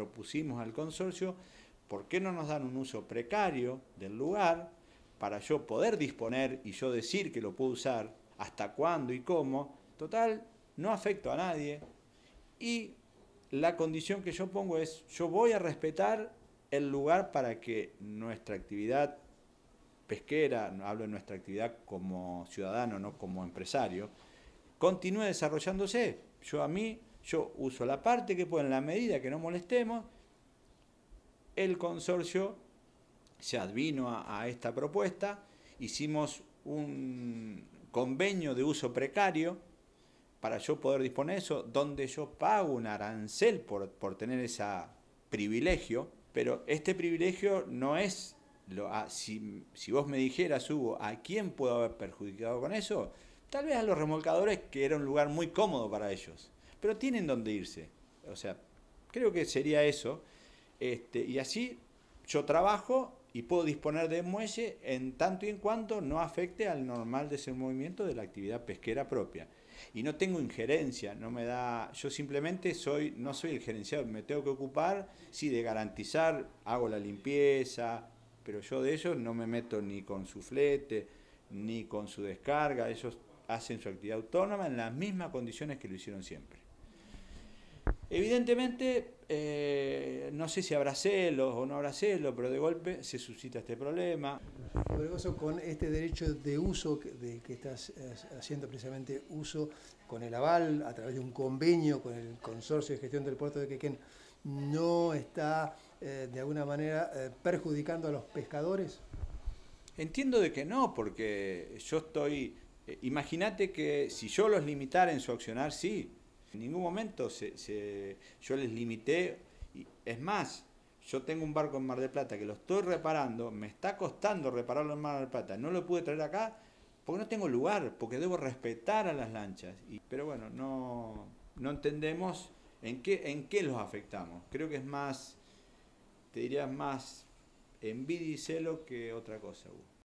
propusimos al consorcio, ¿por qué no nos dan un uso precario del lugar para yo poder disponer y yo decir que lo puedo usar, hasta cuándo y cómo? Total, no afecto a nadie. Y la condición que yo pongo es, yo voy a respetar el lugar para que nuestra actividad pesquera, hablo de nuestra actividad como ciudadano, no como empresario, continúe desarrollándose. Yo uso la parte que puedo en la medida que no molestemos. El consorcio se advino a esta propuesta, hicimos un convenio de uso precario para yo poder disponer de eso, donde yo pago un arancel por tener ese privilegio, pero este privilegio no es, si vos me dijeras, Hugo, ¿a quién puedo haber perjudicado con eso? Tal vez a los remolcadores, que era un lugar muy cómodo para ellos, pero tienen donde irse. O sea, creo que sería eso. Y así yo trabajo y puedo disponer de muelle en tanto y en cuanto no afecte al normal desenvolvimiento de la actividad pesquera propia. Y no tengo injerencia, no me da, yo simplemente no soy el gerenciador, me tengo que ocupar, sí, de garantizar, hago la limpieza, pero yo de ellos no me meto ni con su flete, ni con su descarga, ellos hacen su actividad autónoma en las mismas condiciones que lo hicieron siempre. Evidentemente, no sé si habrá celos o no habrá celos, pero de golpe se suscita este problema. Fregoso, con este derecho de uso que estás haciendo precisamente uso con el aval a través de un convenio con el Consorcio de Gestión del Puerto de Quequén, ¿no está de alguna manera perjudicando a los pescadores? Entiendo de que no, porque yo estoy... imagínate que si yo los limitara en su accionar, sí. En ningún momento yo les limité. Es más, yo tengo un barco en Mar del Plata que lo estoy reparando, me está costando repararlo en Mar del Plata, no lo pude traer acá porque no tengo lugar, porque debo respetar a las lanchas. Pero bueno, no entendemos en qué los afectamos. Creo que es más, te diría más envidia y celo que otra cosa, Hugo.